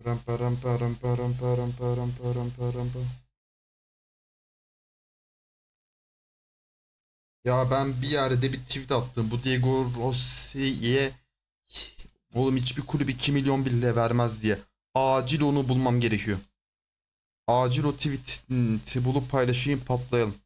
Param param param param param param param param pam. Ya ben bir yerde bir tweet attım. Bu Diego Rossi'ye oğlum hiçbir kulüp 2 milyon bile vermez diye. Acil onu bulmam gerekiyor. Acil o tweet'i bulup paylaşayım, patlayalım.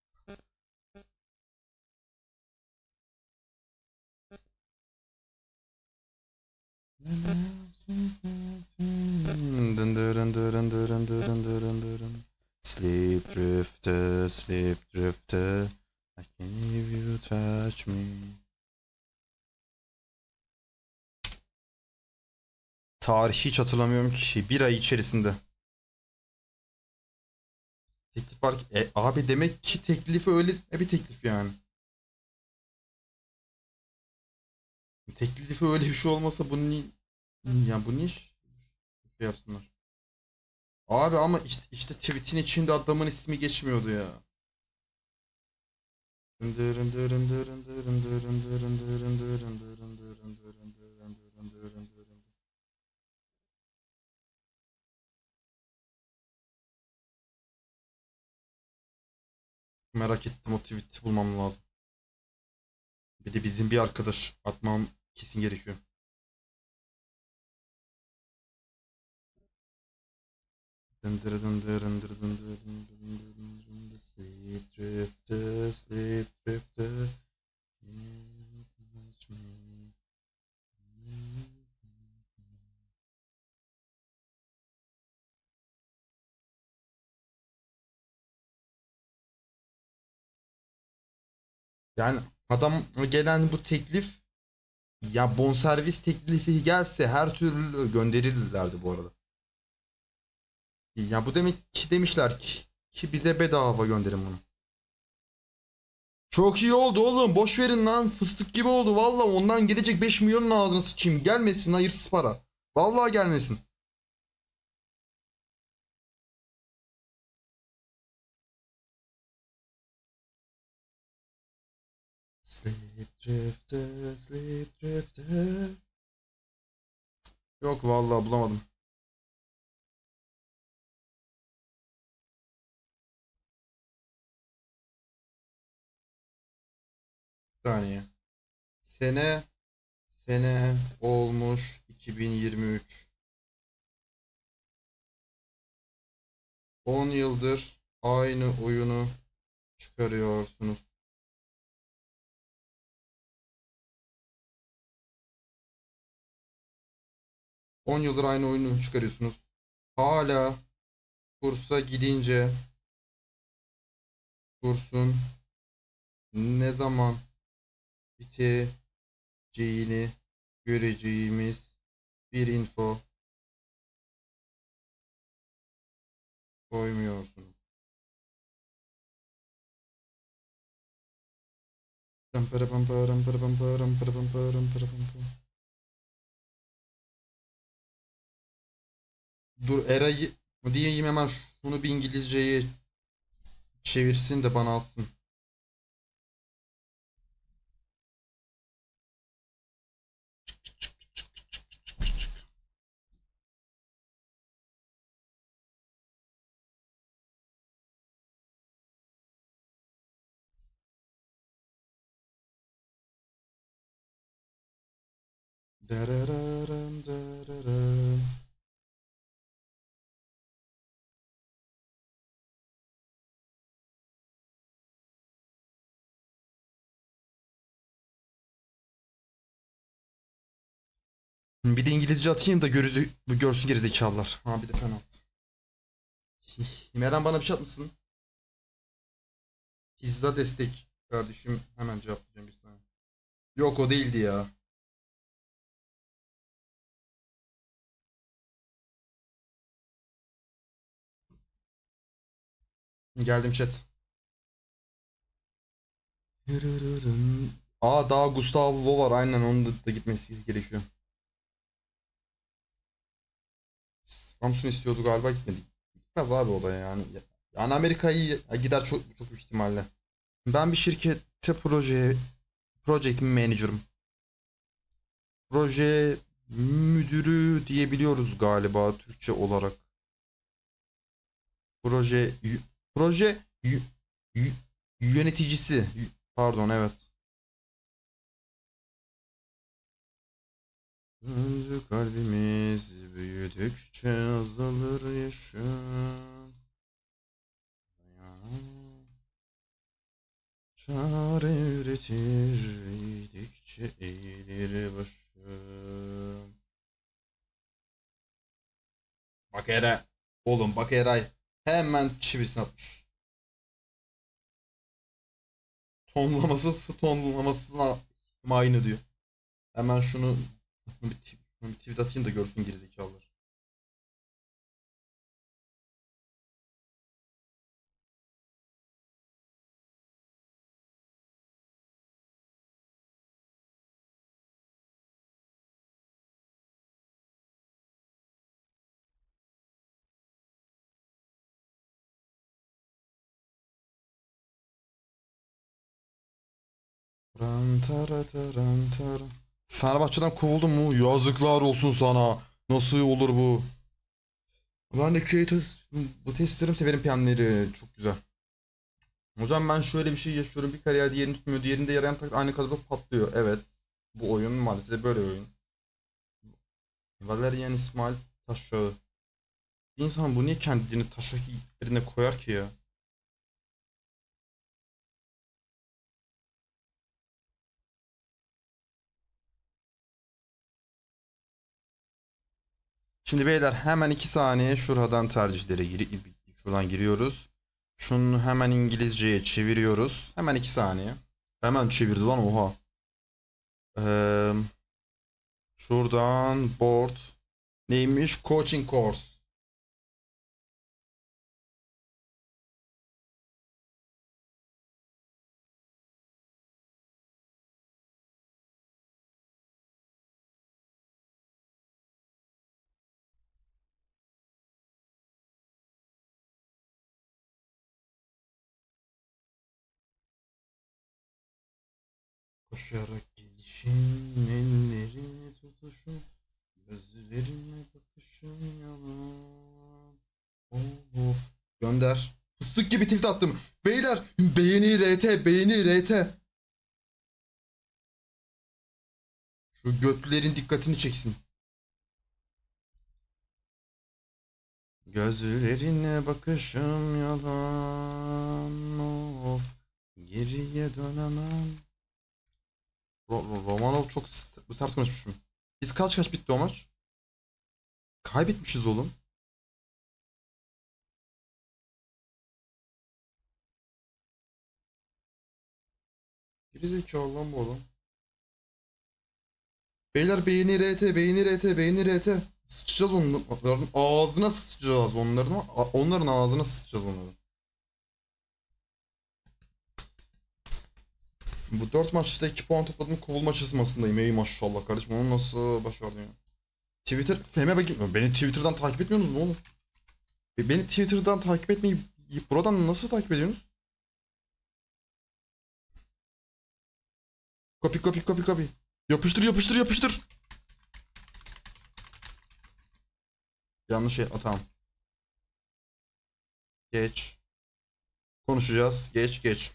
Sleep drifter, sleep drifter. I can hear you touch me. Tarih hiç hatırlamıyorum ki. Bir ay içerisinde. Teklif var. Abi demek ki teklifi öyle bir teklif yani. Teklifi öyle bir şey olmasa bunu niye yani bu niye şey yapsınlar? Abi ama işte tweet'in içinde adamın ismi geçmiyordu ya. Merak ettim, o tweet'i bulmam lazım. Bir de bizim bir arkadaş atmam kesin gerekiyor. Sleep drifter, sleep drifter. Yani adam gelen bu teklif, ya bonservis teklifi gelse her türlü gönderirlerdi bu arada. Ya bu demek ki demişler ki bize bedava gönderin bunu. Çok iyi oldu oğlum. Boş verin lan. Fıstık gibi oldu. Valla ondan gelecek 5 milyonun ağzını sıçayım. Gelmesin hayırsız para. Vallahi gelmesin. Sleep drifter, sleep drifter. Yok vallahi bulamadım. Bir saniye. Sene sene olmuş 2023. 10 yıldır aynı oyunu çıkarıyorsunuz. 10 yıldır aynı oyunu çıkarıyorsunuz. Hala kursa gidince kursun ne zaman biteceğini göreceğimiz bir info koymuyorsunuz. Dur Eray'ı diyeyim hemen, şunu bir İngilizceye çevirsin de bana atsın. Darararam, dararam. Bir de İngilizce atayım da görsün gerizekalılar. Ha bir de penaltı. Meran bana bir şey atmışsın. Pizza destek kardeşim, hemen cevaplayacağım bir saniye. Yok o değildi ya. Geldim chat. Aa daha Gustavo var, aynen onun da gitmesi gerekiyor. Samsun istiyordu galiba, gitmedi. Gitmez abi o da yani. Yani Amerika'yı gider çok çok büyük ihtimalle. Ben bir şirkette project manager'ım. Proje müdürü diyebiliyoruz galiba Türkçe olarak. Proje proje y- yöneticisi. Pardon, evet. Önce kalbimiz büyüdükçe azalır yaşım. Çare üretir eğdikçe eğilir başım. Bak Eray. Oğlum bak Eray. Hemen çivisini atmış. Tonlamasına aynı diyor. Hemen şunu bir tweet atayım da görsün gerizekalılar. Ran tara taran tara. Fenerbahçe'den kovuldun mu? Yazıklar olsun sana. Nasıl olur bu? Ben de bu testlerim severim PM'leri. Çok güzel. Hocam ben şöyle bir şey yaşıyorum. Bir kariyer diğerini tutmuyor. Diğerinde yarayan taklit aynı kadro patlıyor. Evet. Bu oyun maalesef böyle bir oyun. Valerian İsmail Taşağı. Bir insan bu niye kendini taşak yerine koyar ki ya? Şimdi beyler hemen 2 saniye şuradan şuradan giriyoruz. Şunu hemen İngilizceye çeviriyoruz. Hemen 2 saniye. Hemen çevirdi lan, oha. Eee, şuradan board neymiş? Coaching course. Koşarak gelişin, ellerini tutuşun, gözlerine bakışın yalan. Of. Gönder. Fıstık gibi tweet attım. Beyler beğeni RT, beğeni RT. Şu götlerin dikkatini çeksin. Gözlerine bakışım yalan. Of. Geriye dönemem. Romanov çok sert konuşmuşum. Biz kaç bitti o maç? Kaybetmişiz oğlum. Gerizekalı lan bu adam. Beyler beğeni RT, beğeni RT, beğeni RT. Sıçacağız onların ağzına sıçacağız onların ağzına sıçacağız onların. Bu 4 maçta 2 puan topladım, kovulma çizmasındayım. Ey maşallah kardeşim, onu nasıl başardın ya? Twitter, FM'e bakayım. Beni Twitter'dan takip etmiyorsunuz mu oğlum? Beni Twitter'dan takip etmeyi buradan nasıl takip ediyorsunuz? Copy. Yapıştır yapıştır yapıştır. Yanlış şey. Tamam. Geç. Konuşacağız. Geç.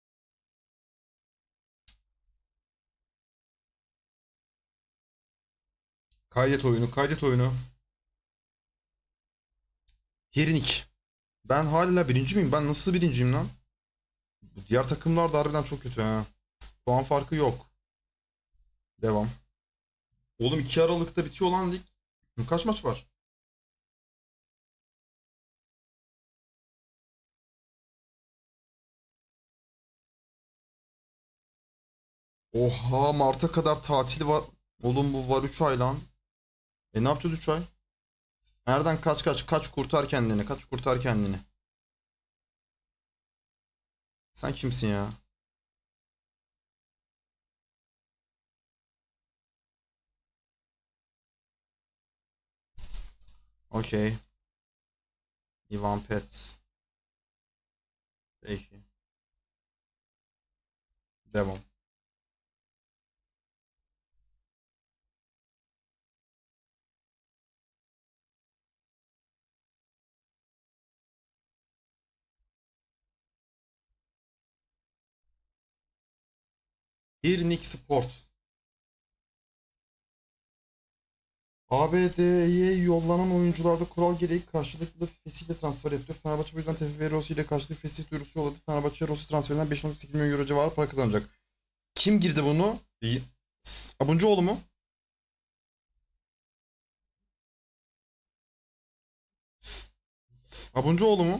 Kaydet oyunu. Herinik. Ben hala birinci miyim? Ben nasıl birinciyim lan? Diğer takımlar da harbiden çok kötü ha. Puan farkı yok. Devam. Oğlum 2 Aralık'ta bitiyor lan lig. Kaç maç var? Oha, Mart'a kadar tatil var. Oğlum bu var 3 ay lan. Ne yapacağız 3 ay? Nereden kaç kurtar kendini, kaç kurtar kendini. Sen kimsin ya? Okey. Ivan Pets. Peki. Devam. İrnik Sport. ABD'ye yollanan oyuncularda kural gereği karşılıklı fesihle transfer yapıyor. Fenerbahçe bu yüzden TFF Rossi ile karşılıklı fesih duyurusu yolladı. Fenerbahçe Rossi transferinden 5.8 milyon euro civarı para kazanacak. Kim girdi bunu? Abuncuoğlu mu? Abuncuoğlu mu?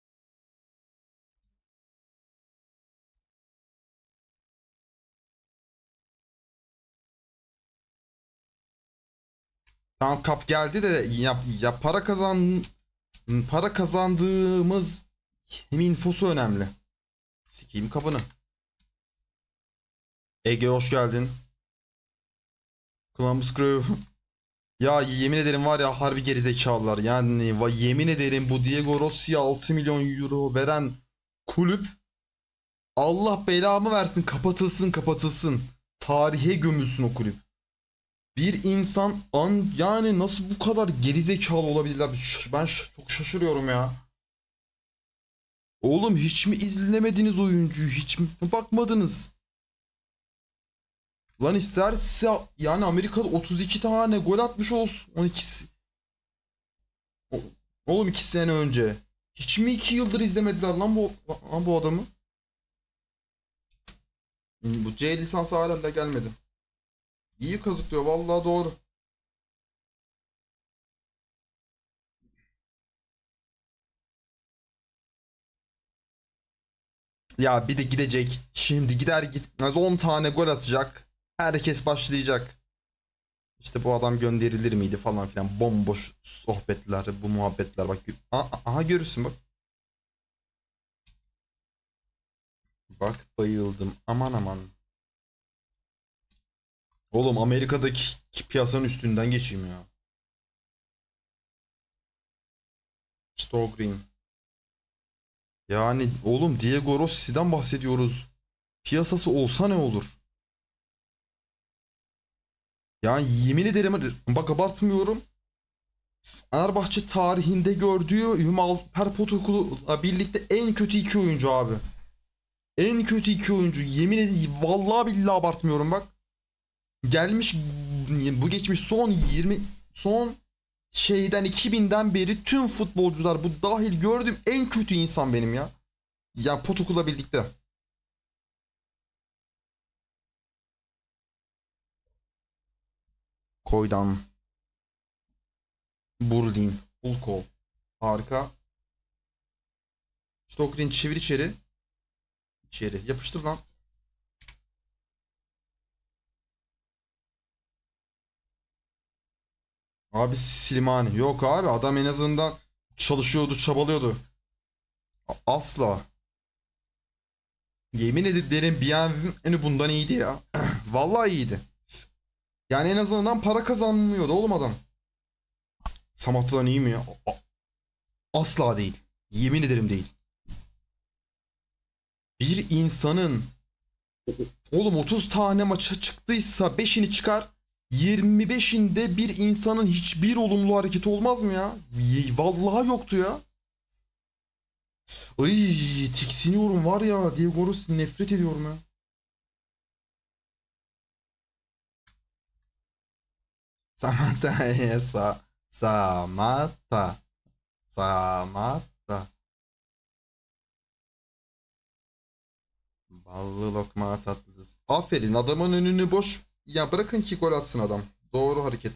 Tamam, kap geldi de ya para kazandığımız infosu önemli. Sikeyim kapını. Ege hoş geldin. Columbus Crew. Ya yemin ederim var ya, harbi gerizekalılar. Yani yemin ederim bu Diego Rossi'ye 6 milyon euro veren kulüp, Allah belamı versin, kapatılsın kapatılsın. Tarihe gömülsün o kulüp. Bir insan yani nasıl bu kadar gerizekalı olabilirler? Ben çok şaşırıyorum ya. Oğlum hiç mi izlemediniz oyuncuyu? Hiç mi bakmadınız? Lan isterse yani Amerika'da 32 tane gol atmış olsun. 12'si. Oğlum 2 sene önce. Hiç mi 2 yıldır izlemediler lan bu adamı? Bu C lisansı hala da gelmedi. İyi kazıklıyor vallahi, doğru. Ya bir de gidecek. Şimdi gider gitmez 10 tane gol atacak. Herkes başlayacak. İşte bu adam gönderilir miydi falan filan. Bomboş sohbetler, bu muhabbetler. Bak, aha görürsün bak. Bak bayıldım. Aman aman. Oğlum Amerika'daki piyasanın üstünden geçeyim ya. Stogrin. Yani oğlum Diego Rossi'den bahsediyoruz. Piyasası olsa ne olur? Yani yemin ederim bak, abartmıyorum. Fenerbahçe tarihinde gördüğü Hümal Perpotuk'la birlikte en kötü iki oyuncu abi. En kötü iki oyuncu. Yemin ederim vallahi billahi abartmıyorum bak. Gelmiş, bu geçmiş son şeyden 2000'den beri tüm futbolcular bu dahil gördüğüm en kötü insan benim ya. Ya Potuk'la birlikte. Koydan, Burlin, Ulkol. Harika. Stokrin çevir içeri. İçeri. Yapıştır lan. Abi Slimani. Yok abi, adam en azından çalışıyordu, çabalıyordu. Asla. Yemin ederim Bienvenu bundan iyiydi ya. Vallahi iyiydi. Yani en azından para kazanmıyordu oğlum adam. Samatta'dan iyi mi ya? Asla değil. Yemin ederim değil. Bir insanın oğlum 30 tane maça çıktıysa 5'ini çıkar. 25'inde bir insanın hiçbir olumlu hareketi olmaz mı ya? Vallahi yoktu ya. Ay tiksiniyorum var ya. Diego Rossi, nefret ediyorum ya. Samata Samata Samata. Ballı lokma tatlısı. Aferin, adamın önünü boş. Ya bırakın ki gol atsın adam. Doğru hareket.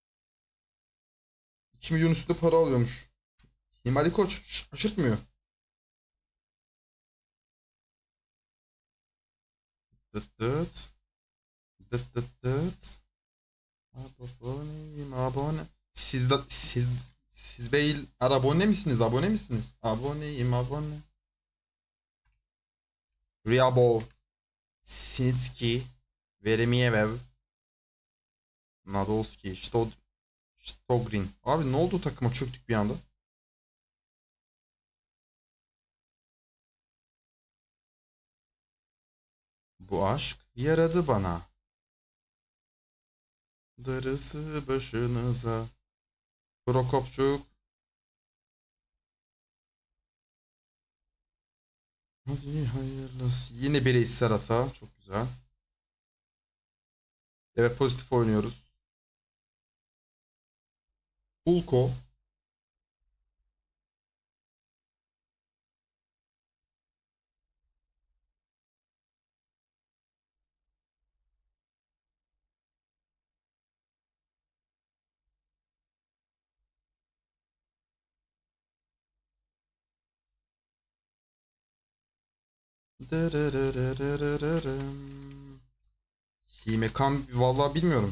2 milyon üstünde para alıyormuş. Himali Koç şaşırtmıyor. Dıt dıt. Dıt dıt dıt. Aboneyim abone. Siz bey abone misiniz? Abone misiniz? Aboneyim abone. Ryabov. Sinitski. Veremiev. Nadolski. Stogrin. Abi ne oldu, takıma çöktük bir anda. Bu aşk yaradı bana. Darısı başınıza. Prokopçuk. Hadi hayırlısı. Yine bireysel hata. Çok güzel. Evet, pozitif oynuyoruz. Pulko. Dırırırırırırım. Himekam vallahi bilmiyorum.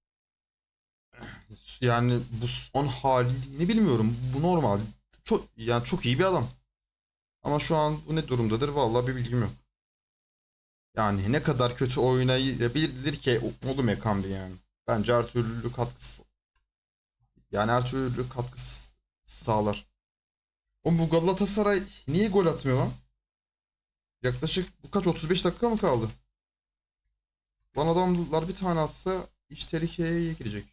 Yani bu son halini bilmiyorum. Bu normal. Çok yani çok iyi bir adam. Ama şu an bu ne durumdadır vallahi bir bilgim yok. Yani ne kadar kötü oynayabilir ki oğlum Ekambi yani. Bence her türlü katkısı yani her türlü katkısı sağlar. O bu Galatasaray niye gol atmıyor lan? Yaklaşık bu kaç 35 dakika mı kaldı? Lan adamlar bir tane atsa iş tehlikeye girecek.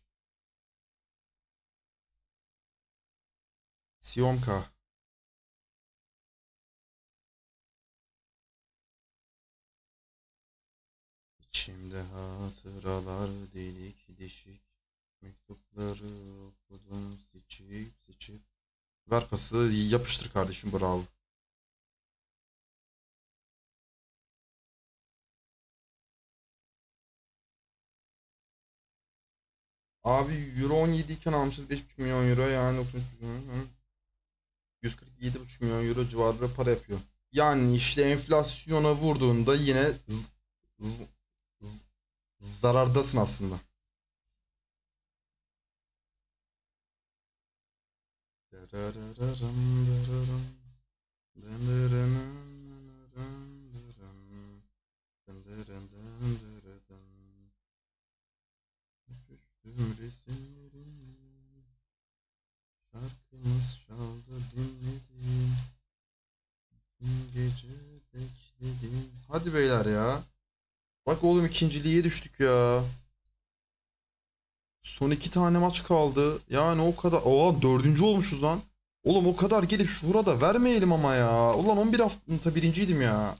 Siyomka. İçimde hatıralar delik deşik. Mektupları okudum seçip seçip. Ver pası yapıştır kardeşim, bravo. Abi euro 17 iken almışız 5,5 milyon euro yani 147,5 milyon euro civarında para yapıyor. Yani işte enflasyona vurduğunda yine z- z- zarardasın aslında. Düştüm resimlerine, şarkımız çaldı dinledim, tüm gece bekledim. Hadi beyler ya. Bak oğlum, ikinciliğe düştük ya. Son iki tane maç kaldı. Yani o kadar. Oha, dördüncü olmuşuz lan. Oğlum o kadar gelip şurada vermeyelim ama ya. Ulan 11 hafta birinciydim ya.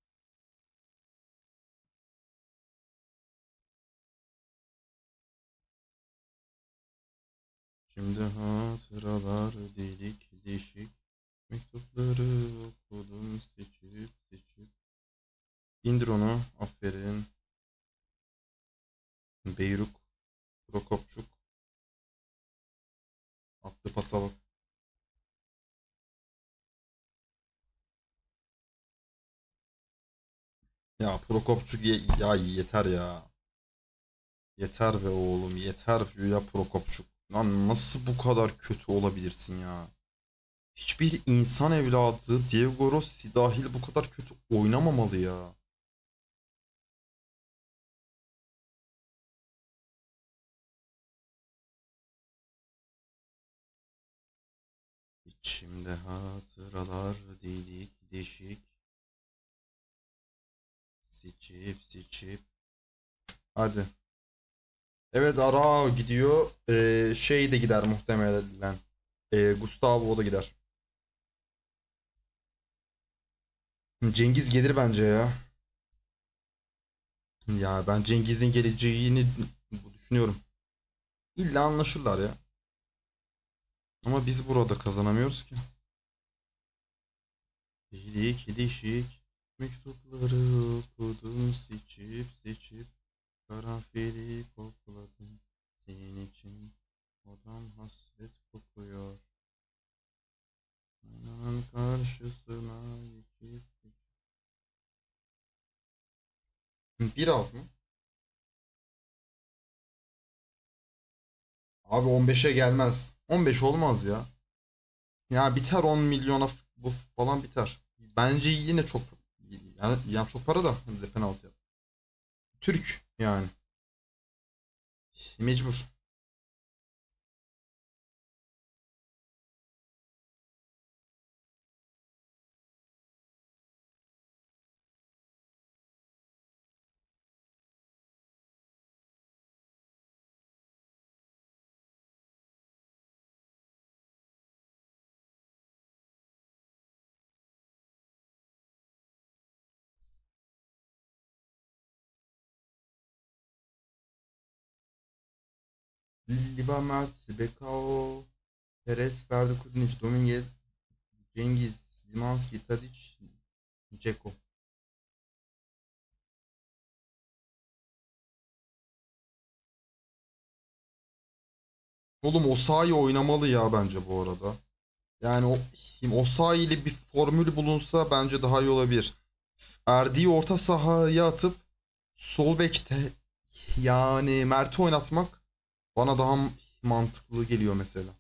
Şimdi hatıralar delik deşik. Mektupları okudum seçip seçip. İndir onu. Aferin. Beyruk. Prokopçuk. Attı pasa bak. Ya Prokopçuk ya yeter ya. Yeter be oğlum, yeter ya Prokopçuk. Lan nasıl bu kadar kötü olabilirsin ya? Hiçbir insan evladı Diego Rossi dahil bu kadar kötü oynamamalı ya. İçimde hatıralar delik deşik. Seçip seçip. Hadi. Evet, Arao gidiyor. Şey de gider muhtemelen. Gustavo da gider. Cengiz gelir bence ya. Ya ben Cengiz'in geleceğini düşünüyorum. İlla anlaşırlar ya. Ama biz burada kazanamıyoruz ki. Delik deşik. Mektupları okudum seçip seçip. Karanfili kokladım. Senin için odam hasret kokuyor. Aynanın karşısına geçip. Biraz mı? Abi 15'e gelmez. 15 olmaz ya. Ya biter 10 milyona bu falan biter. Bence yine çok yani çok para da bir de penaltı yap. Türk yani. Mecbur. Liva Mert, Bekao, Perez, Ferdi Kudinic, Dominguez, Cengiz, Zimanski, Tadic, Dzeko. Oğlum Osayi oynamalı ya bence bu arada. Yani Osayi ile bir formül bulunsa bence daha iyi olabilir. Erdi'yi orta sahaya atıp sol bekte yani Mert'i oynatmak bana daha mantıklı geliyor mesela.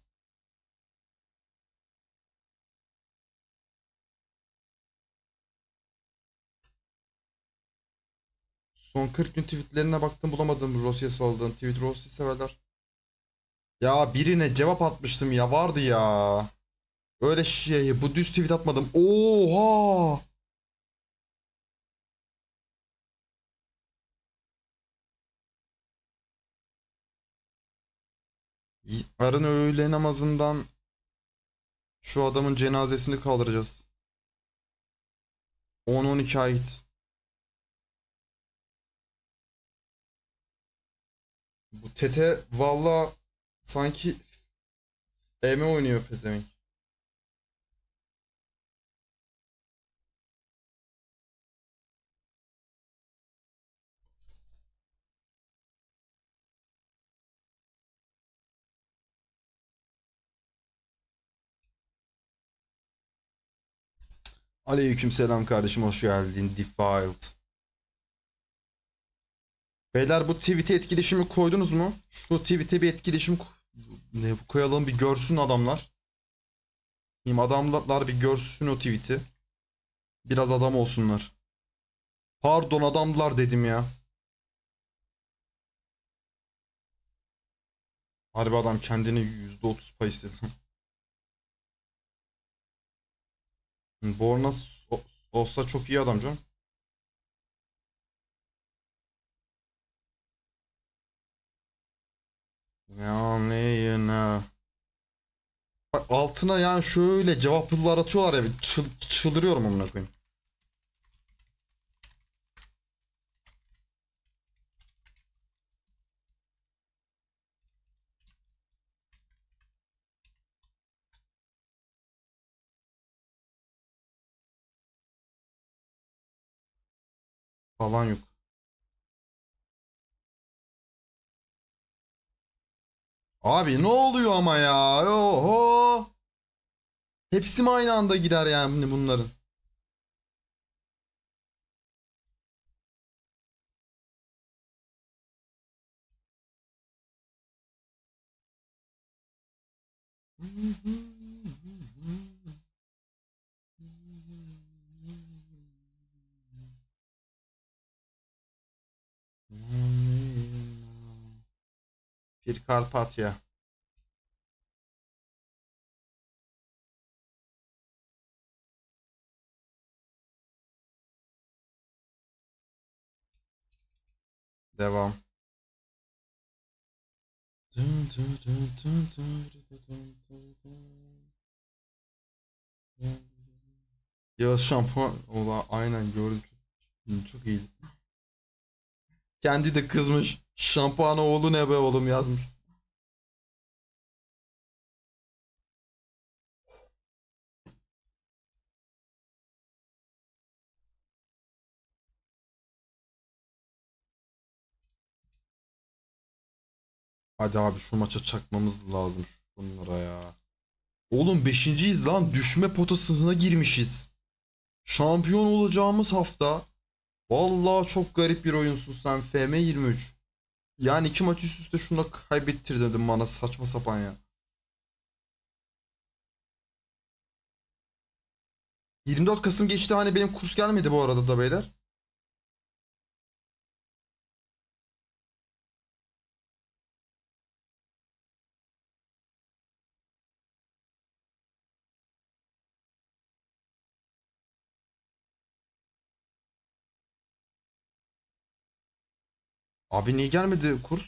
Son 40 gün tweetlerine baktım bulamadım Rossi'ye saldığın tweet. Rossi severler. Ya birine cevap atmıştım ya vardı ya. Öyle şey bu düz tweet atmadım. Oha! Yarın öğle namazından şu adamın cenazesini kaldıracağız. 10-12 ait. Bu Tete valla sanki EM oynuyor pezevenk. Aleykümselam kardeşim hoş geldin. Defiled. Beyler bu tweet'e etkileşimi koydunuz mu? Şu tweet'e bir etkileşim ne koyalım bir görsün adamlar. Adamlar bir görsün o tweet'i. Biraz adam olsunlar. Pardon adamlar dedim ya. Harbi adam kendini %30 pay istedi. Borna olsa çok iyi adam canım. Yani bak altına yani şöyle cevaplar atıyorlar ya çıldırıyorum amına koyayım. Falan yok. Abi ne oluyor ama ya? Oho. Hepsi mi aynı anda gider yani bunların? Bir Karpatya. Devam. Yağız şampuan. Ola aynen gördüm. Çok iyi. Kendi de kızmış. Şampuanı oğlu ne be oğlum yazmış. Hadi abi şu maça çakmamız lazım bunlara ya. Oğlum beşinciyiz lan. Düşme potasına girmişiz. Şampiyon olacağımız hafta. Vallahi çok garip bir oyunsun sen FM23. Yani iki maç üst üste şuna kaybettir dedim bana saçma sapan ya. 24 Kasım geçti hani benim kurs gelmedi bu arada da beyler. Abi niye gelmedi kurs?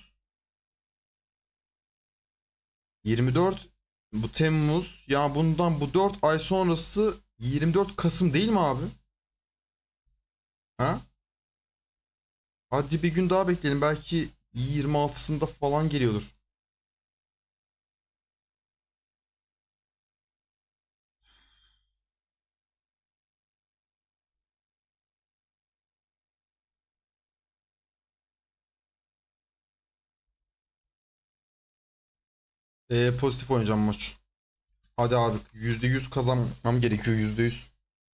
24 bu Temmuz ya bundan bu 4 ay sonrası 24 Kasım değil mi abi? Ha? Hadi bir gün daha bekleyelim belki 26'sında falan geliyordur. Pozitif oynayacağım maç. Hadi abi, %100 kazanmam gerekiyor, %100.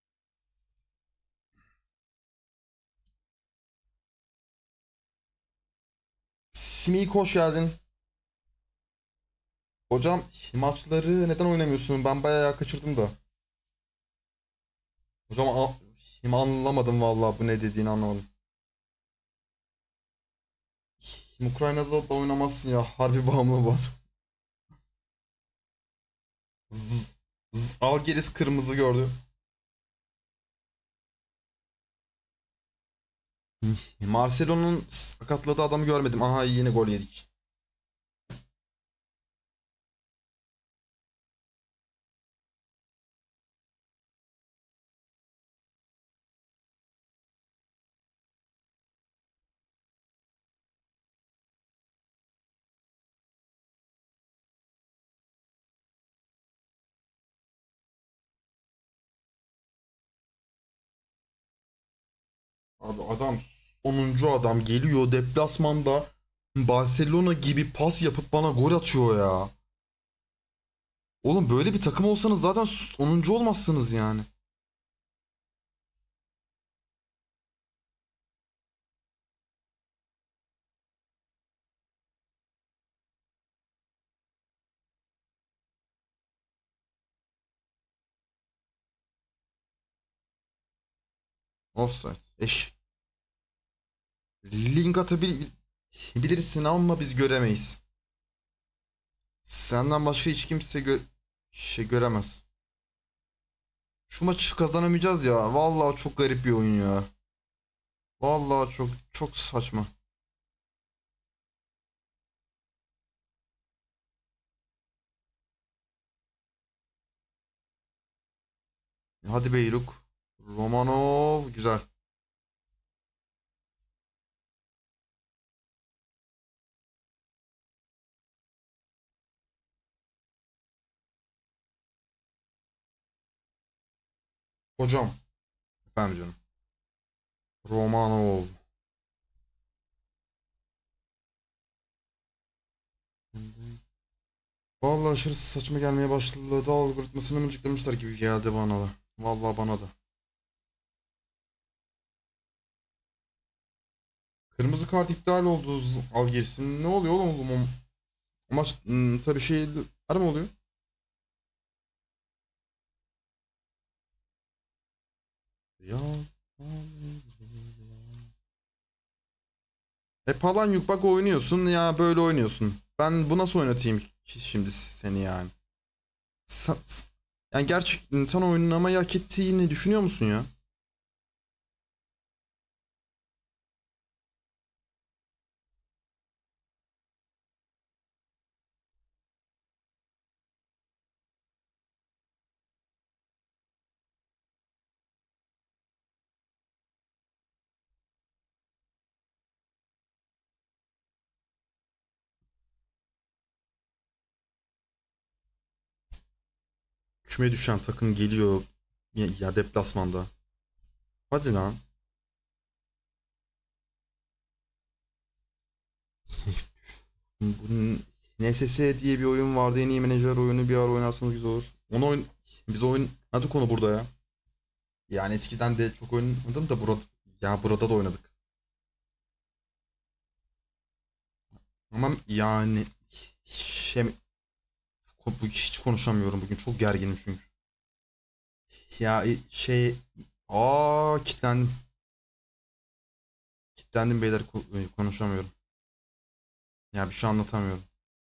Simik hoş geldin. Hocam, maçları neden oynamıyorsun? Ben bayağı kaçırdım da. Hocam anlamadım vallahi, bu ne dediğini anlamadım. Ukrayna'da da oynamazsın ya. Harbi bağımlı bu adam. Algiris kırmızı gördü. Marcelo'nun sakatladığı adamı görmedim. Aha, yine gol yedik. Abi adam, 10. adam geliyor deplasmanda Barcelona gibi pas yapıp bana gol atıyor ya. Oğlum, böyle bir takım olsanız zaten 10. olmazsınız yani. Offside. Link atabilirsin ama biz göremeyiz. Senden başka hiç kimse göremez. Şu maçı kazanamayacağız ya. Vallahi çok garip bir oyun ya. Vallahi çok çok saçma. Hadi Beyruk. Romanov güzel. Hocam. Efendim canım. Romanov. Vallahi aşırı saçma gelmeye başladı. Algoritmasını mıncıklamışlar gibi geldi bana da. Vallahi bana da. Kırmızı kart iptal oldu, al girsin. Ne oluyor oğlum? Maç tabii şey mı oluyor? Ya. Palanyuk, bak oynuyorsun ya, böyle oynuyorsun. Ben bu nasıl oynatayım şimdi seni yani? Yani gerçekten sen oynamayı hak ettiğini düşünüyor musun ya? Küme düşen takım geliyor ya deplasmanda. Hadi lan. Bunun NSS diye bir oyun vardı. En iyi menajer oyunu, bir ara oynarsanız güzel olur. Biz oynadık onu burada ya. Yani eskiden de çok oynadım da burada da oynadık. Ama yani şey, hiç konuşamıyorum bugün. Çok gerginim çünkü. Ya kilitlendim. Kilitlendim beyler, konuşamıyorum. Ya bir şey anlatamıyorum.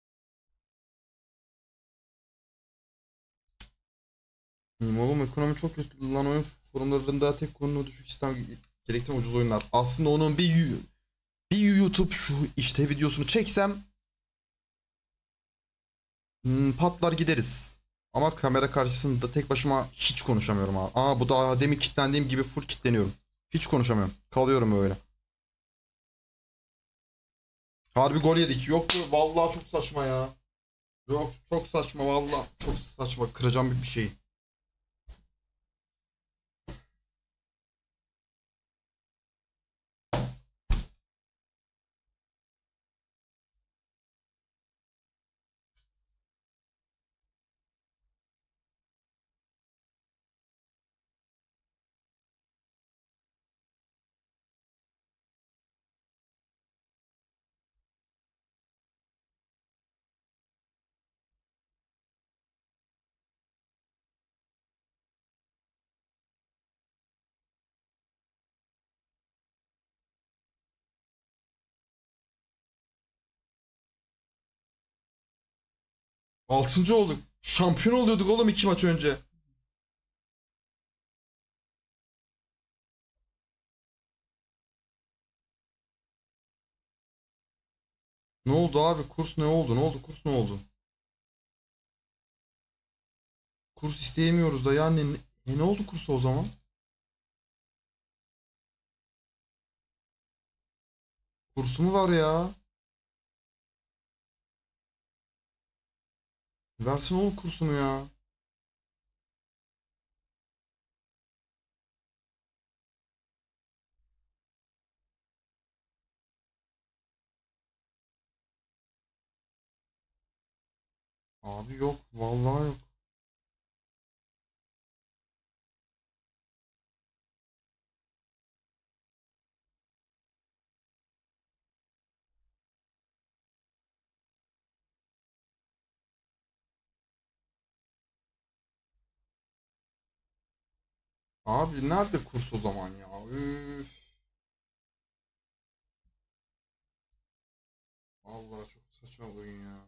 Oğlum, ekonomi çok kötü lan, oyun forumlarında tek konu düşük sistem gerektiren ucuz oyunlar. Aslında onun bir YouTube şu işte videosunu çeksem patlar gideriz. Ama kamera karşısında tek başıma hiç konuşamıyorum abi. Bu da demin kilitlendiğim gibi full kilitleniyorum. Hiç konuşamıyorum. Kalıyorum öyle. Harbi gol yedik. Yok mu? Vallahi çok saçma ya. Yok, çok saçma vallahi. Çok saçma. Kıracağım bir şeyi. Altıncı olduk. Şampiyon oluyorduk oğlum 2 maç önce. Ne oldu abi? Kurs ne oldu? Ne oldu? Kurs ne oldu? Kurs isteyemiyoruz da yani. Ne oldu kursa o zaman? Kursu mu var ya? Versin oğlum kursunu ya. Abi yok. Vallahi yok. Abi nerede kurs o zaman ya? Üf. Vallahi çok saçma oyun ya.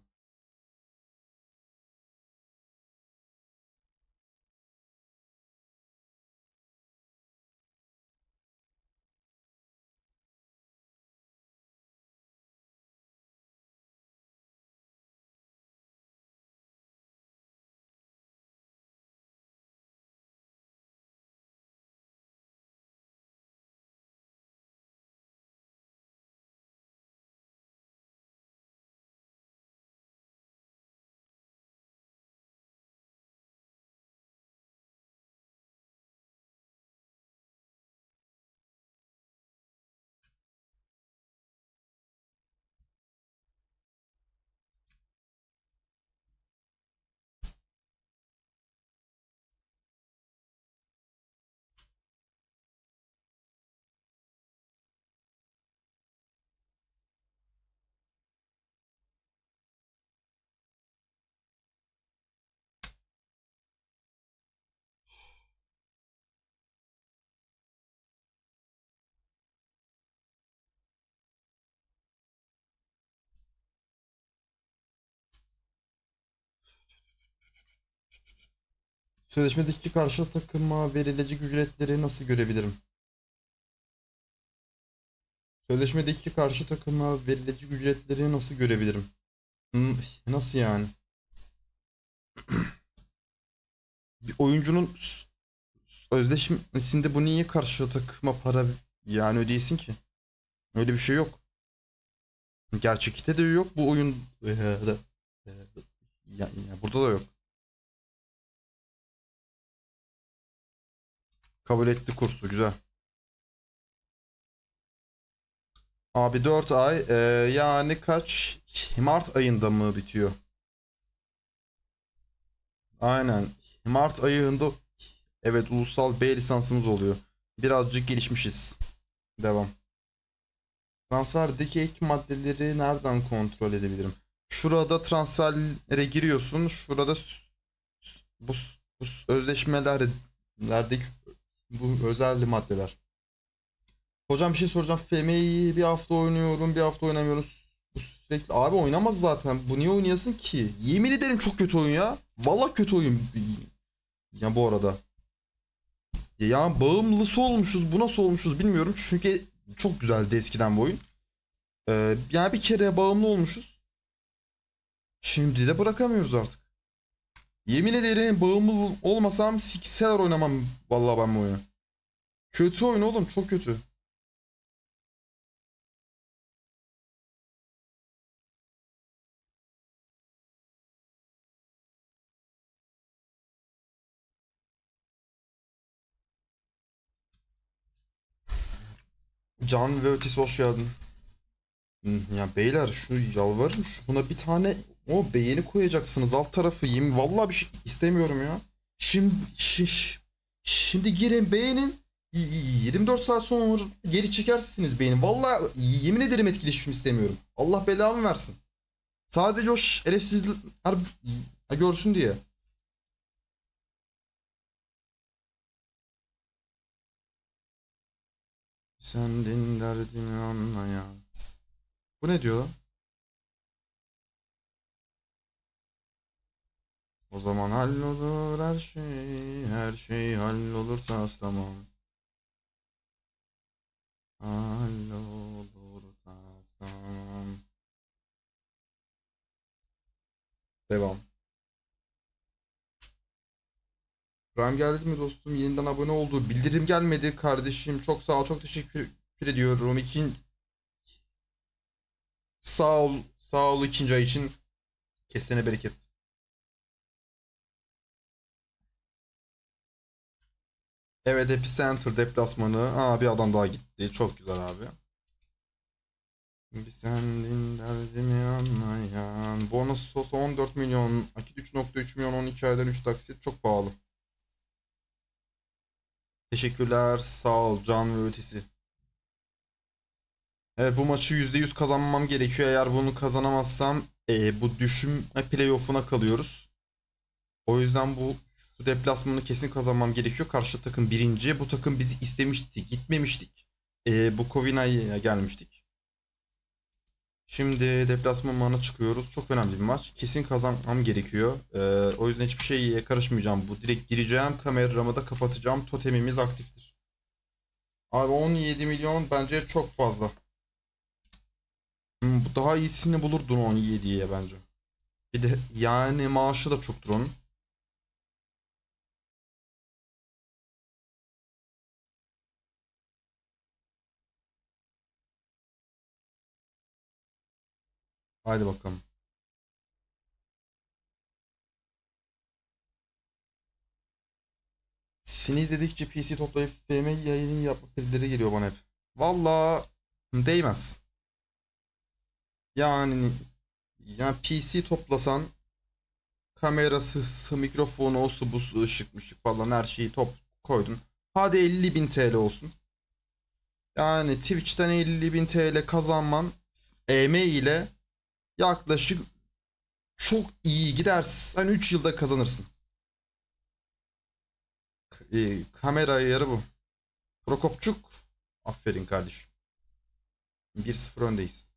Sözleşmedeki karşı takıma verilecek ücretleri nasıl görebilirim? Sözleşmedeki karşı takıma verilecek ücretleri nasıl görebilirim? Nasıl yani? Bir oyuncunun sözleşmesinde bu niye karşı takıma para yani ödeyesin ki? Öyle bir şey yok. Gerçekte de yok bu oyun e, burada da yok. Kabul etti kursu güzel. Abi 4 ay yani kaç? Mart ayında mı bitiyor? Aynen. Mart ayında evet ulusal B lisansımız oluyor. Birazcık gelişmişiz. Devam. Transferdeki ek maddeleri nereden kontrol edebilirim? Şurada transferlere giriyorsun. Şurada bu, bu sözleşmelerdeki bu özel maddeler. Hocam bir şey soracağım. FM'yi bir hafta oynuyorum, bir hafta oynamıyorum. Bu sürekli abi oynamaz zaten. Bu niye oynayasın ki? Yemin ederim çok kötü oyun ya. Vallahi kötü oyun. Ya bu arada. Ya bağımlısı olmuşuz. Bu nasıl olmuşuz bilmiyorum. Çünkü çok güzeldi eskiden bu oyun. Yani bir kere bağımlı olmuşuz. Şimdi de bırakamıyoruz artık. Yemin ederim bağımlı olmasam sikseler oynamam vallahi ben bu oyunu. Kötü oyun oğlum çok kötü. Can ve Ötesi hoş geldin. Ya beyler şu yalvarırım buna bir tane o beğeni koyacaksınız alt tarafı yemin vallahi bir şey istemiyorum ya. Şimdi şimdi girin beğenin 24 saat sonra geri çekersiniz beğeni. Vallahi yemin ederim etkileşim istemiyorum. Allah belamı versin. Sadece o şerefsizler görsün diye. Sen din derdimi anla ya. Bu ne diyor lan? O zaman hallolur her şey. Her şey hallolur tas tamam. Hallolur tas tamam. Devam. Prime geldi mi dostum? Yeniden abone oldu. Bildirim gelmedi kardeşim. Çok sağ ol. Çok teşekkür ediyorum. Sağ ol. Sağ ol ikinci ay için. Kesene bereket. Evet, Epicenter deplasmanı. Bir adam daha gitti. Çok güzel abi. Bir sendin derdimi anlayan. Bonus sos 14 milyon. Akit 3.3 milyon, 12 aydan 3 taksit. Çok pahalı. Teşekkürler. Sağ ol can ve ötesi. Evet, bu maçı %100 kazanmam gerekiyor. Eğer bunu kazanamazsam bu düşüm playoff'una kalıyoruz. O yüzden bu deplasmanı kesin kazanmam gerekiyor. Karşı takım birinci. Bu takım bizi istemişti. Gitmemiştik. Bu Kovina'ya gelmiştik. Şimdi deplasmana çıkıyoruz. Çok önemli bir maç. Kesin kazanmam gerekiyor. O yüzden hiçbir şeye karışmayacağım. Direkt gireceğim. Kameramı da kapatacağım. Totemimiz aktiftir. Abi 17 milyon bence çok fazla. Bu daha iyisini bulurdun 17'ye bence. Bir de yani maaşı da çoktur onun. Haydi bakalım. Seni izledikçe PC toplayıp FM yayını yapma bildiri geliyor bana hep. Valla değmez. Yani yani PC toplasan kamerası, mikrofonu, osu busu, ışık mışık falan her şeyi koydun. Hadi 50 bin TL olsun. Yani Twitch'ten 50 bin TL kazanman ile yaklaşık çok iyi gidersin. Hani 3 yılda kazanırsın. Kamera ayarı bu. Prokopçuk. Aferin kardeşim. 1-0 öndeyiz.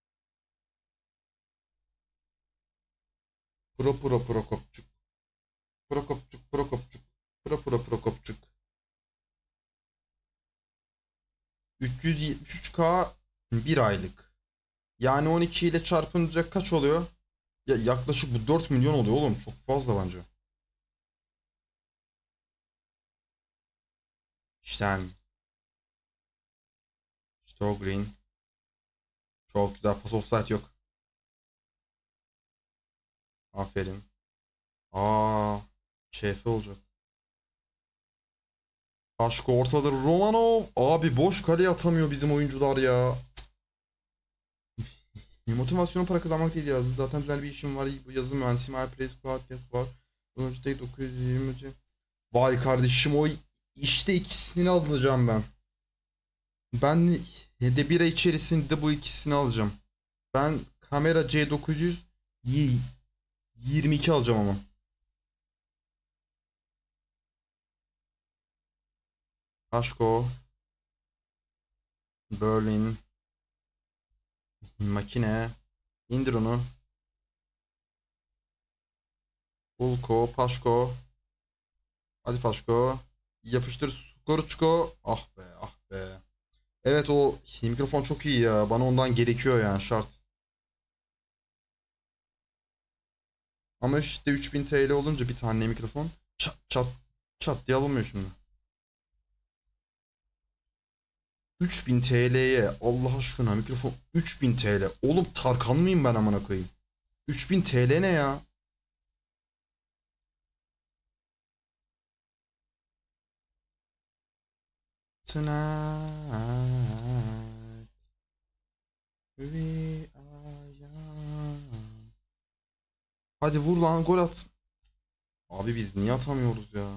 Prokopçuk. Prokopçuk. Prokopçuk. 373K bir aylık. Yani 12 ile çarpınca kaç oluyor? Ya yaklaşık bu 4 milyon oluyor oğlum. Çok fazla bence. İşte o green. Çok güzel. Pas offside yok. Aferin. Aa, şefi olacak. Paşko ortadır. Romanov. Abi boş kaleye atamıyor bizim oyuncular ya. Motivasyonu para kazanmak değil yazdı. Zaten güzel bir işim var. Bu yazım mühendisiyim. iPress podcast var. Sonuçta 920. Vay kardeşim, o işte ikisini alacağım ben. Ben de bir ay içerisinde bu ikisini alacağım. Ben kamera C900 22 alacağım ama. Aşko, Berlin, makine, indir onu. Ulko, Paşko. Hadi Paşko. Yapıştır Skoruçko. Ah be, ah be. Evet, o mikrofon çok iyi ya. Bana ondan gerekiyor yani, şart. Ama işte 3000 TL olunca bir tane mikrofon çat çat çat diye alınmıyor şimdi. 3000 TL'ye Allah aşkına mikrofon, 3000 TL. Oğlum Tarkan mıyım ben amına koyayım? 3000 TL ne ya? Tonight we are young. Hadi vur lan, gol at. Abi biz niye atamıyoruz ya?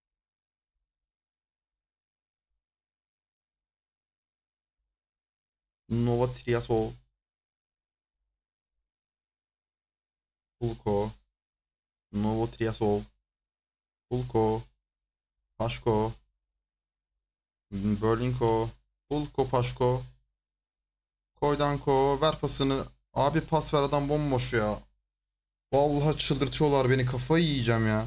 Nova Triasol, Pulko, Novo Triasol, Pulko, Paşko, Berlinko, Pulko Paşko, Koydanko, ver pasını. Abi pas ver, adam bomboş ya. Vallahi çıldırtıyorlar beni, kafayı yiyeceğim ya.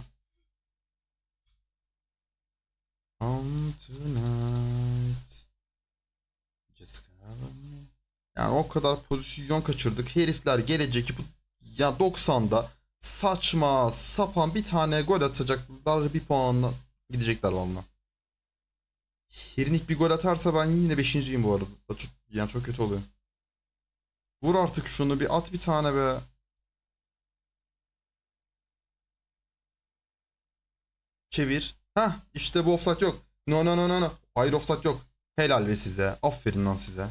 Come tonight. Just come on. Yani o kadar pozisyon kaçırdık. Herifler gelecek bu ya 90'da saçma sapan bir tane gol atacaklar, bir puanla gidecekler valla. Herinik bir gol atarsa ben yine beşinciyim bu arada. Yani çok kötü oluyor. Vur artık şunu, bir at bir tane be. Çevir. Heh, işte bu offside yok. No no no no no. Hayır, offside yok. Helal ve size. Aferin lan size.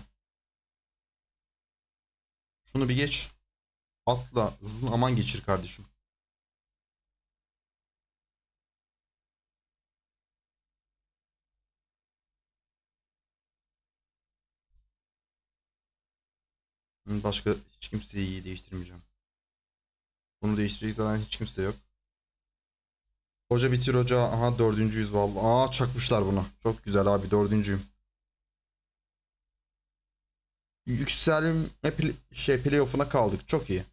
Şunu bir geç. Atla. Aman geçir kardeşim. Başka hiç kimseyi değiştirmeyeceğim. Bunu değiştirecek zaten hiç kimse yok. Hoca bitir hoca. Aha, dördüncüyüz vallahi. Aa, çakmışlar bunu. Çok güzel abi, dördüncüyüm. Yükselme playoff'una kaldık. Çok iyi.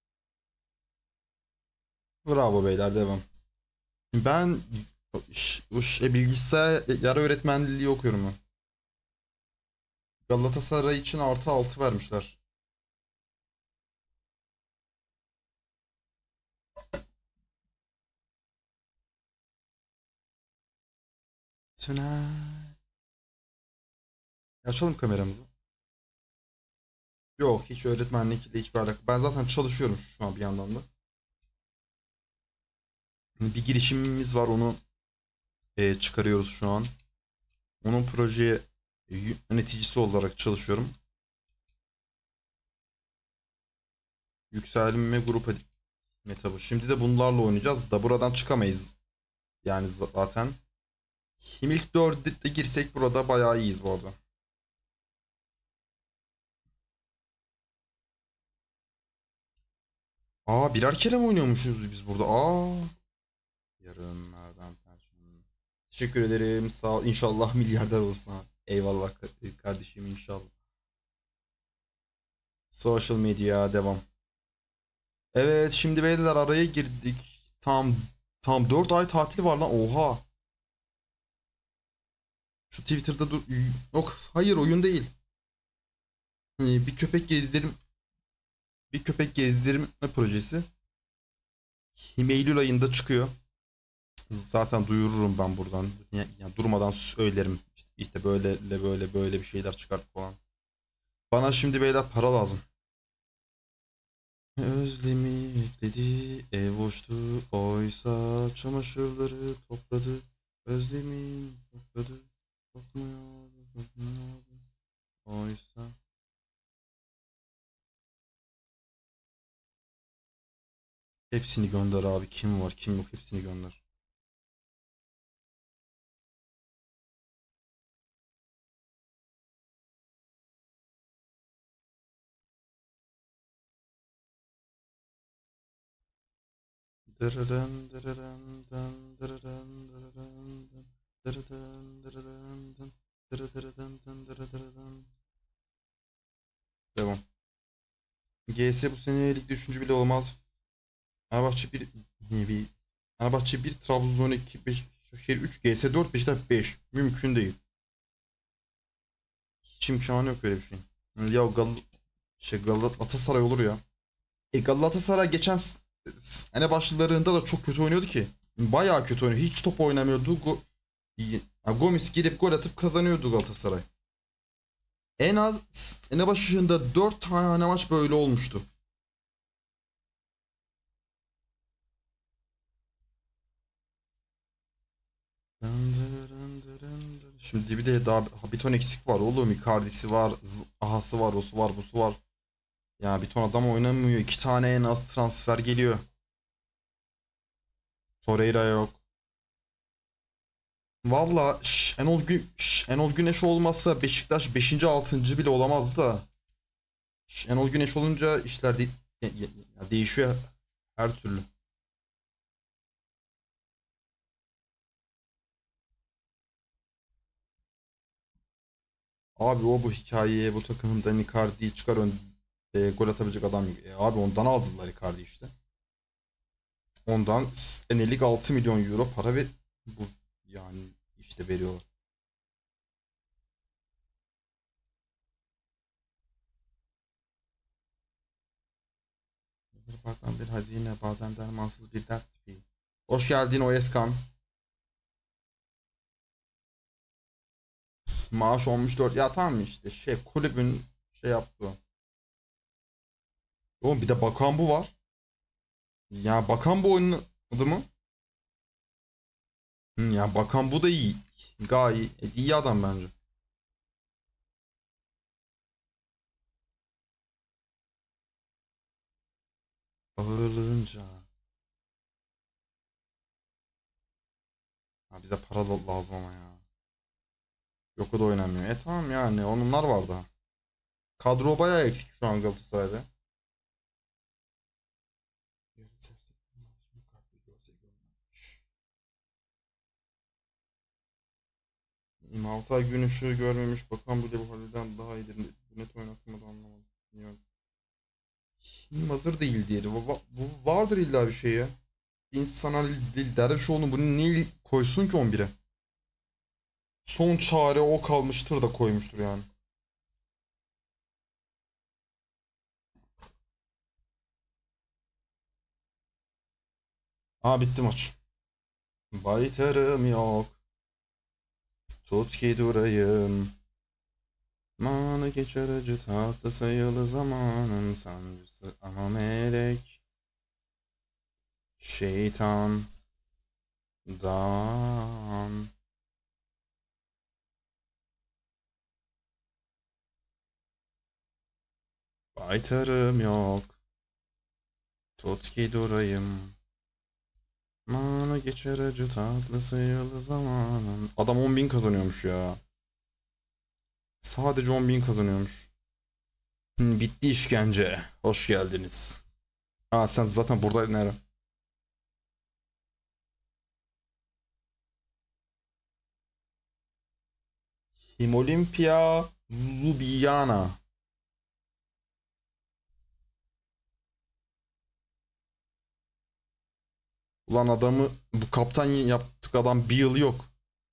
Bravo beyler, devam. Ben bilgisayar öğretmenliği okuyorum ben. Galatasaray için +6 vermişler. Tonight. Açalım kameramızı. Yok, hiç öğretmenlikle hiçbir alaka. Ben zaten çalışıyorum şu an bir yandan da. Bir girişimimiz var, onu çıkarıyoruz şu an. Onun projeye yöneticisi olarak çalışıyorum. Yükselme grup metabı. Şimdi de bunlarla oynayacağız da buradan çıkamayız. Yani zaten. Şimdi ilk 4'e girsek burada bayağı iyiyiz bu arada. Aa, birer kere mi oynuyormuşuz biz burada? Aa. Yarınlardan perşembe. Teşekkür ederim. Sağ ol. İnşallah milyarder olsun ha. Eyvallah kardeşim, inşallah. Social media devam. Evet, şimdi beyler araya girdik. Tam 4 ay tatil var lan. Oha. Şu Twitter'da dur. Yok, hayır, oyun değil. Bir köpek gezdirim bir köpek gezdirme projesi. Eylül ayında çıkıyor. Zaten duyururum ben buradan. Yani durmadan söylerim. İşte böyle bir şeyler çıkarttık falan. Bana şimdi beyler para lazım. Özlemi yükledi, ev boştu, oysa çamaşırları topladı. Özlemi topladı, topmuyor, oysa. Hepsini gönder abi, kim var kim yok hepsini gönder. Dırırın dırırın dın dırırın dırırın dın dırıdın dırıdın dın dırıdırıdın dın dırıdırıdın. Devam. GS bu sene ligde 3. bile olmaz. Fenerbahçe bir ne bir Fenerbahçe bir Trabzon 2 Başakşehir 3 GS 4 Beşiktaş 5. Mümkün değil. Hiç imkanı yok öyle bir şey. Ya Galatasaray olur ya. Galatasaray geçen sene başlarında da çok kötü oynuyordu ki. Bayağı kötü oynuyor. Hiç top oynamıyordu. Gomis gidip gol atıp kazanıyordu Galatasaray. En az sene başında 4 tane maç böyle olmuştu. Şimdi bir de daha bir ton eksik var oğlum. Icardi'si var, Aha'sı var, osu var, busu var. Ya bir ton adam oynamıyor. 2 tane en az transfer geliyor. Torreira yok. Valla Şenol Güneş olmazsa Beşiktaş beşinci 6. bile olamazdı da. Şenol Güneş olunca işler değişiyor her türlü. Abi o bu hikayeye bu takımdan Icardi'yi çıkar gol atabilecek adam yok. Abi ondan aldılar Icardi işte. Ondan senelik 6 milyon euro para ve bu yani işte veriyorlar. Bazen bir hazine, bazen dermansız bir dert gibi. Hoş geldin Oyeskan. Maaş olmuş 4. Ya tamam işte kulübün yaptı. Oğlum bir de Bakan bu var. Ya Bakan bu oynadı mı? Ya Bakan bu da iyi. Gayet iyi adam bence. Ağırlığınca. Ha, bize para da lazım ama ya. Yok o da oynamıyor. Tamam yani onlar vardı. Kadro bayağı eksik şu an Galatasaray'da. Altay gün ışığı görmemiş. Bakan bile bu halden daha iyidir. Net oynatmadı anlamadım. Bilmiyorum. Kim hazır değil diğeri. Bu vardır illa bir şey ya. İnsana değil. Dervişoğlu'nun bunu niye koysun ki 11'e? Son çare o kalmıştır da koymuştur yani. Aa bitti maç. Baytarım yok. Tut ki durayım. Manı geçer acı tatlı sayılı zamanın sancısı ama melek şeytandan baytarım yok. Tut ki durayım. Manı geçer acı tatlı sayılı zamanın. Adam 10.000 kazanıyormuş ya. Sadece 10.000 kazanıyormuş. Bitti işkence. Hoş geldiniz. Aa sen zaten buradaydın Eren. Team Olympia Ljubljana. Ulan adamı bu kaptan yaptık adam bir yıl yok.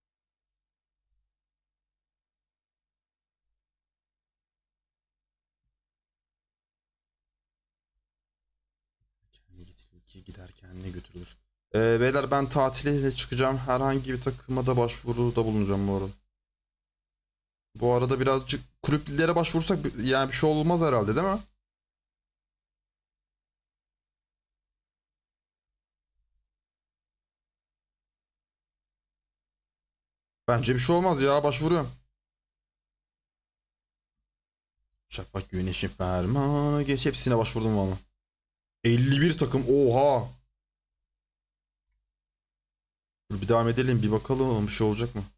Kendi gider, gider kendine götürülür. Beyler ben tatile çıkacağım. Herhangi bir takıma da başvuruda bulunacağım bu arada. Bu arada birazcık kulüplere başvursak yani bir şey olmaz herhalde değil mi? Bence bir şey olmaz ya başvuruyorum. Şafak Güneş'in fermanı geç hepsine başvurdum valla. 51 takım oha. Dur bir devam edelim bir bakalım bir şey olacak mı?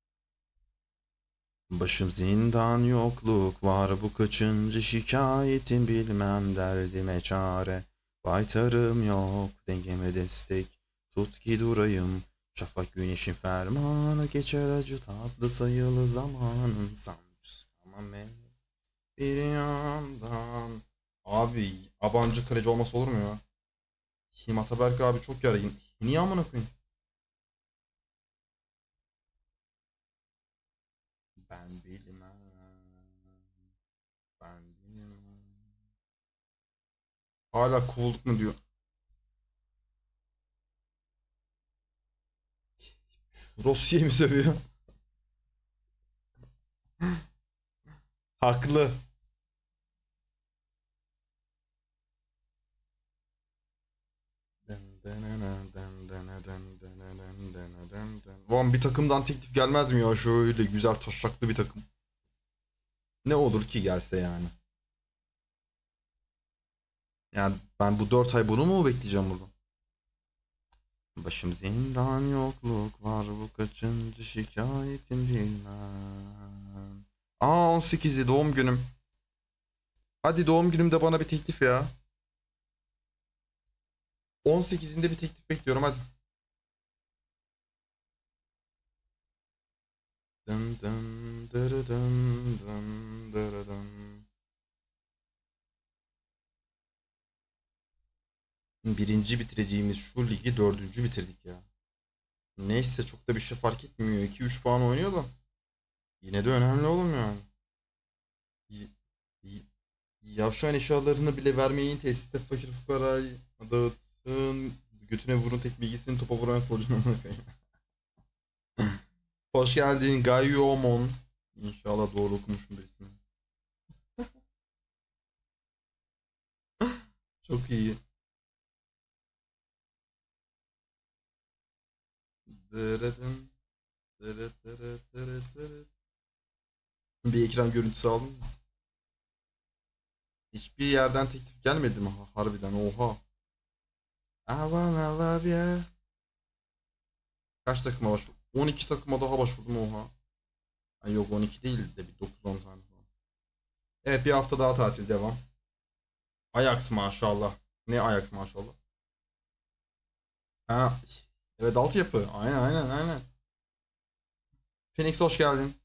Başım zindan yokluk var bu kaçıncı şikayetim bilmem derdime çare. Baytarım yok dengeme destek tut ki durayım. Şafak güneşin fermanı geçer acı tatlı sayılı zamanın sancısı ama bir yandan. Abi Abancı kaleci olması olur mu ya? Kim Ataberk abi çok yarayın. Niye amına koyayım? Ben bilmem. Ben bilmem. Hala kovulduk mu diyor. Rossi'yi mi sövüyor? Haklı. Ulan bir takımdan teklif gelmez mi ya? Şöyle güzel taşraklı bir takım. Ne olur ki gelse yani. Yani ben bu 4 ay bunu mu bekleyeceğim burada? Başım zindan yokluk var bu kaçıncı şikayetim bilmem. Aa 18'i doğum günüm. Hadi doğum günümde bana bir teklif ya. 18'inde bir teklif bekliyorum hadi. Dın dın dırı dın dın dırı dın. Birinci bitireceğimiz şu ligi dördüncü bitirdik ya. Neyse çok da bir şey fark etmiyor. 2-3 puan oynuyor da. Yine de önemli oğlum yani. Y- y- Yavşan eşyalarını bile vermeyin. Tesiste fakir fukarayı dağıtsın. Götüne vurun tek bilgisini topa vuran futbolcunun amına koyayım. Hoş geldin Gayomon. İnşallah doğru okumuşumdur ismini. Çok iyi. Dırıdın, dırıt dırıt dırıt dırıt. Bir ekran görüntüsü aldın mı? Hiçbir yerden teklif gelmedi mi? Harbiden oha. I wanna love ya. Kaç takıma başvurdum? 12 takıma daha başvurdum oha. Ay yok 12 değil de bir 9-10 tane falan. Evet bir hafta daha tatil devam. Ajax maşallah. Ne Ajax maşallah? Ha, evet altyapı. Aynen aynen aynen. Phoenix hoş geldin.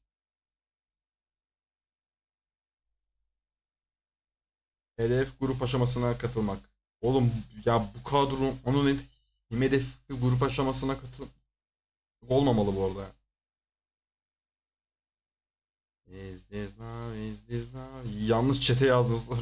Hedef grup aşamasına katılmak. Oğlum ya bu kadro onun hedefi grup aşamasına katıl olmamalı bu arada. Is this love, is this love? Yanlış çete yazmışlar.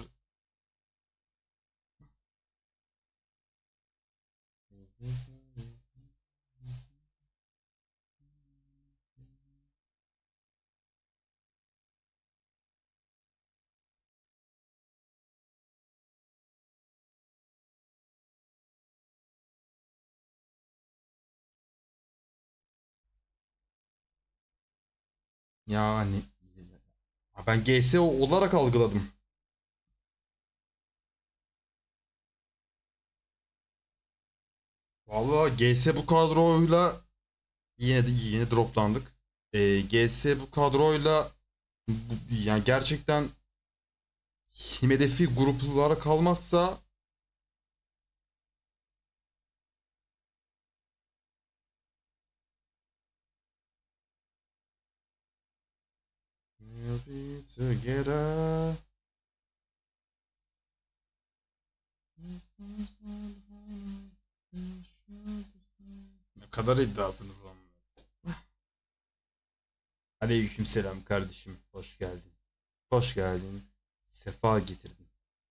Yani ben GS olarak algıladım. Vallahi GS bu kadroyla yine droplandık. GS bu kadroyla yani gerçekten hedefi gruplara kalmaksa we'll be together. Ne kadar iddiasınız lan. Aleykümselam kardeşim. Hoş geldin. Hoş geldin. Sefa getirdin.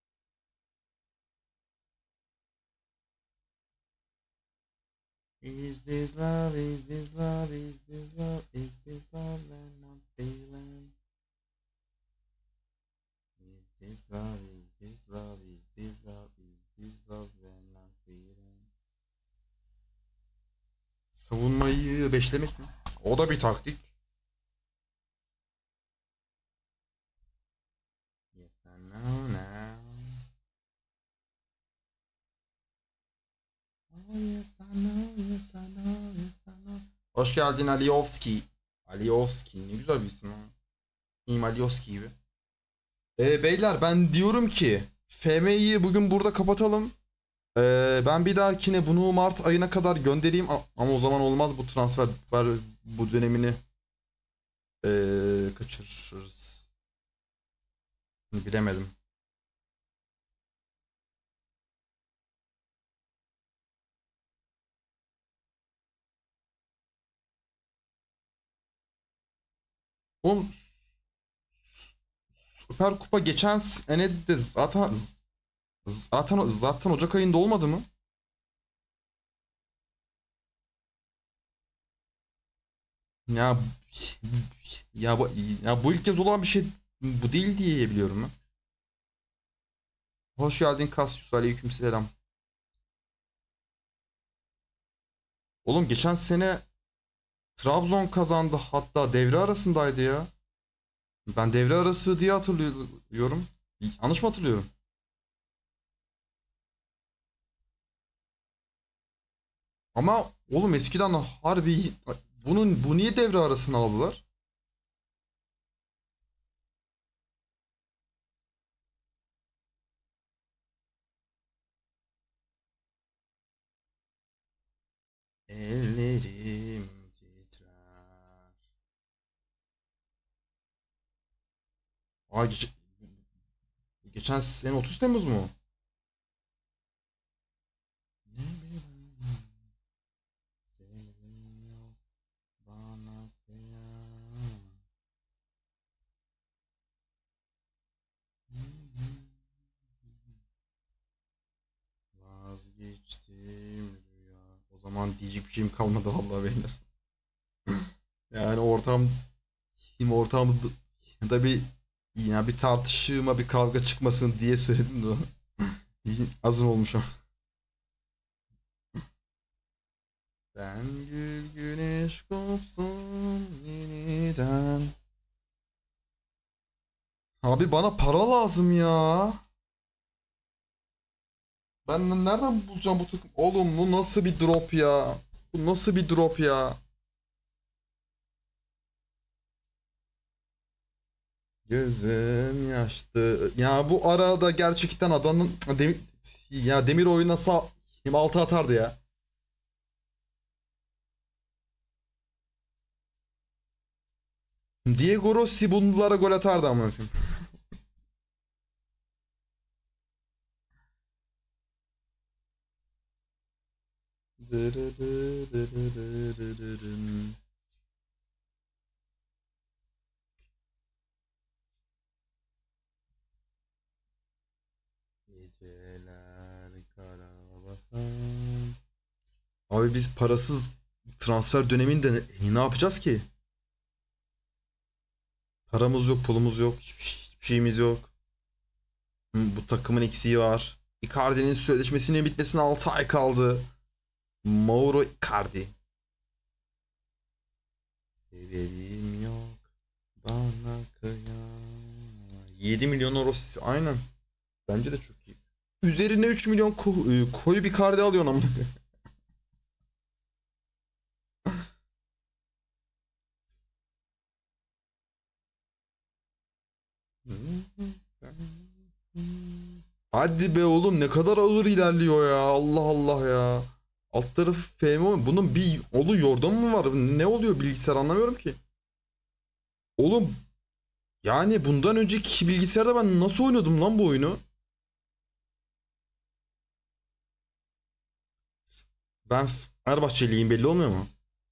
Is this love? Is this love? Is this love? Is this love that I'm feeling? Is this love? Is this love? Is this love? Is this love that I'm feeling? Savunmayı beşlemek mi? O da bir taktik. Yes, I know now. Oh yes, I know, yes, I know, yes, I know. Hoş geldin Aliyovski. Aliyovski ne güzel bir isim ha. İyiyim Aliyovski gibi. Beyler ben diyorum ki FM'yi bugün burada kapatalım. Ben bir dahakine bunu Mart ayına kadar göndereyim ama o zaman olmaz bu transfer bu dönemini kaçırırız. Bilemedim. Oğlum Süper Kupa geçen sene de zaten Ocak ayında olmadı mı? Ya ya bu, ya bu ilk kez olan bir şey bu değil diye biliyorum ben. Hoş geldin Cassius. Aleykümselam. Oğlum geçen sene Trabzon kazandı hatta devre arasındaydı ya. Ben devre arası diye hatırlıyorum. Yanlış mı hatırlıyorum? Ama oğlum eskiden harbi bu niye devre arasına aldılar? Ellerim titrer. Aa, geçen sene 30 Temmuz mu? içtim rüya. O zaman diyecek bir şeyim kalmadı vallahi beyler. Yani ortamda bir ya bir tartışma bir kavga çıkmasın diye söyledim de onu. Azım olmuş o. Ben gül güneş kopsun yeniden. Abi bana para lazım ya. Ben nereden bulacağım bu takım? Oğlum bu nasıl bir drop ya? Bu nasıl bir drop ya? Gözüm yaştı. Ya bu arada gerçekten adamın ya Demir oynasa 6 atardı ya. Diego Rossi bunlara gol atardı ama. Geceler karabasan. Abi biz parasız transfer döneminde ne yapacağız ki? Paramız yok, pulumuz yok, hiçbir şeyimiz yok. Bu takımın eksiği var. Icardi'nin sözleşmesinin bitmesine 6 ay kaldı. Mauro Icardi. Sebebim yok. Bana kıyan. 7 milyon euro aynen. Bence de çok iyi. Üzerine 3 milyon koyu bir Icardi alıyorsun ama. Hadi be oğlum ne kadar ağır ilerliyor ya. Allah Allah ya. Alt tarafı FM. Bunun bir yordam mı var? Ne oluyor bilgisayar anlamıyorum ki. Oğlum yani bundan önceki bilgisayarda ben nasıl oynadım lan bu oyunu? Ben Fenerbahçeliyim belli olmuyor mu?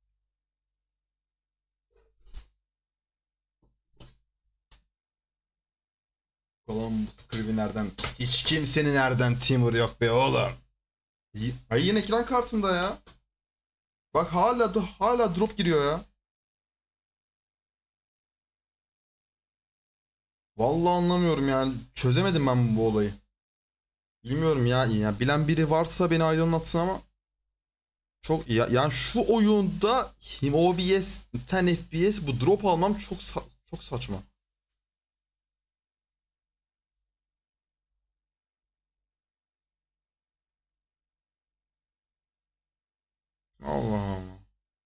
Columbus kulübü nereden? Hiç kimsenin nereden Timur yok be oğlum. Ay yine ekran kartında ya. Bak hala drop giriyor ya. Vallahi anlamıyorum yani. Çözemedim ben bu olayı. Bilmiyorum ya bilen biri varsa beni aydınlatsın ama çok ya yani şu oyunda OBS 10 FPS bu drop almam çok saçma. Allah Allah.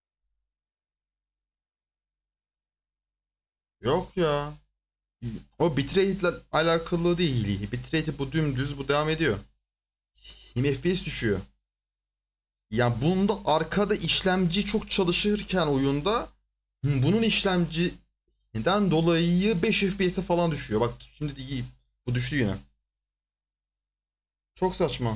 Yok ya. O bitrate ile alakalı değil. Bitrate bu dümdüz bu devam ediyor. FPS düşüyor. Ya bunda arkada işlemci çok çalışırken oyunda bunun işlemciden dolayı 5 FPS'e falan düşüyor. Bak şimdi değil. Bu düştü yine. Çok saçma.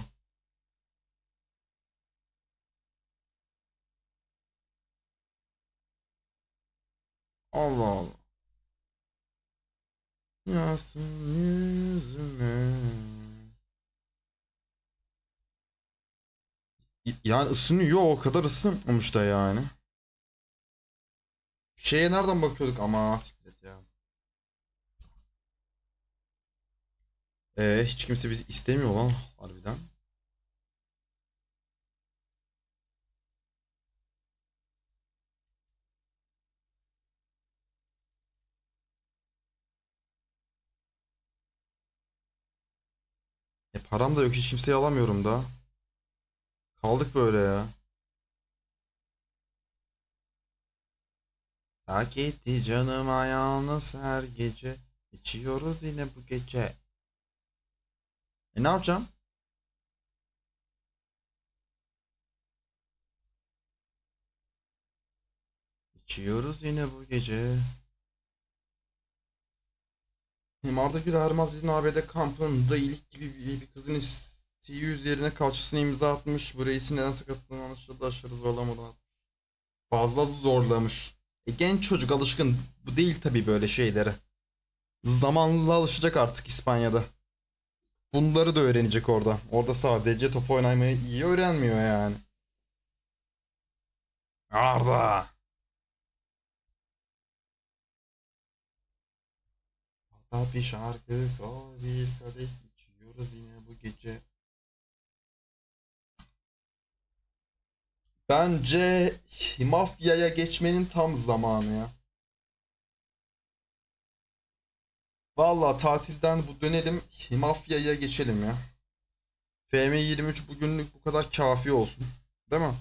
Allah Allah. Yansın yüzüme. Yani ısınıyor o kadar ısınmamış da yani. Şeye nereden bakıyorduk ama siklet ya. Hiç kimse bizi istemiyor lan harbiden. Param da yok hiç kimseyi alamıyorum da. Kaldık böyle ya. Tak etti canıma yalnız her gece. İçiyoruz yine bu gece. Ne yapacağım? İçiyoruz yine bu gece. Arda Güler Hermaz ABD kampında iyilik gibi bir kızın isteği üzerine kalçasına imza atmış. Bu reisin neden sakatladığını anlaşıldı aşırı zorlamadan. Fazla zorlamış. Genç çocuk alışkın. Bu değil tabii böyle şeylere. Zamanla alışacak artık İspanya'da. Bunları da öğrenecek orada. Orada sadece top oynamayı iyi öğrenmiyor yani. Arda. Hatta bir şarkı koy, bir kadeh içiyoruz yine bu gece. Bence mafyaya geçmenin tam zamanı ya. Vallahi tatilden bu dönelim, mafyaya geçelim ya. FM23 bugünlük bu kadar kafi olsun. Değil mi?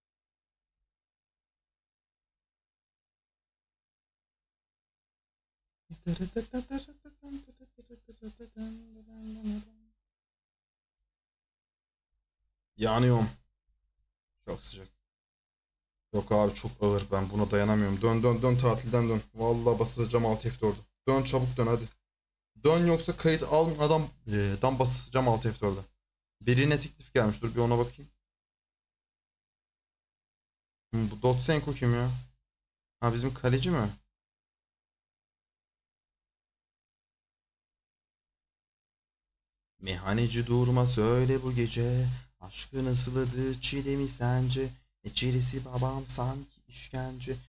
Yanıyorum. Çok sıcak. Yok abi çok ağır. Ben buna dayanamıyorum. Dön dön dön tatilden dön. Vallahi basacağım alt F4'ü. Dön çabuk dön hadi. Dön yoksa kayıt almadan dan basacağım alt F4'e. Birine teklif gelmiş. Dur bir ona bakayım. Bu Dotsenko kim ya? Ha bizim kaleci mi? Meyhaneci durma söyle bu gece. Aşkın ısıladı çile mi sence? İçerisi babam sanki işkence.